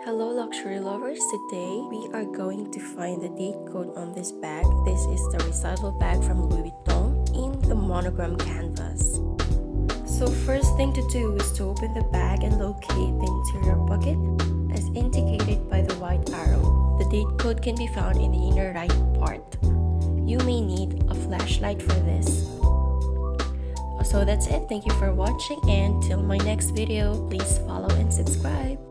Hello luxury lovers, today we are going to find the date code on this bag. This is the Recital bag from Louis Vuitton in the monogram canvas. So first thing to do is to open the bag and locate the interior pocket as indicated by the white arrow. The date code can be found in the inner right part. You may need a flashlight for this. So that's it. Thank you for watching, and till my next video, please follow and subscribe.